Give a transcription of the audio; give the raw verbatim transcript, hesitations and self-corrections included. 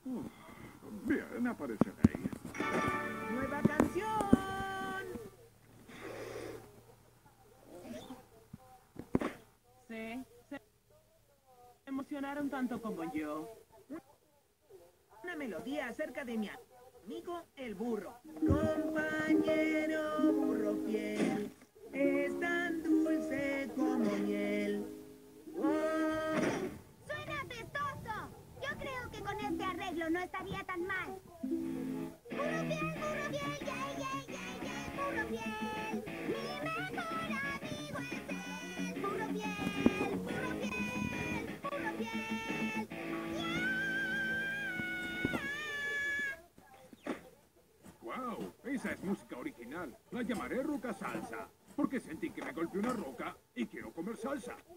Uh, bien, apareceréis. ¡Nueva canción! Sí, se emocionaron tanto como yo. Una melodía acerca de mi amigo el burro. Compañero burro fiel, es tan dulce como miel. Oh. ¡Suena apestoso! Yo creo que con este arreglo no estaría tan mal. ¡Burro fiel, burro fiel, yay, yay, yay, yay! ¡Burro fiel! ¡Mi mejor amigo es él! ¡Burro fiel, burro fiel, burro fiel! ¡Wow! Esa es música original. La llamaré Roca Salsa, porque sentí que me golpeó una roca y quiero comer salsa.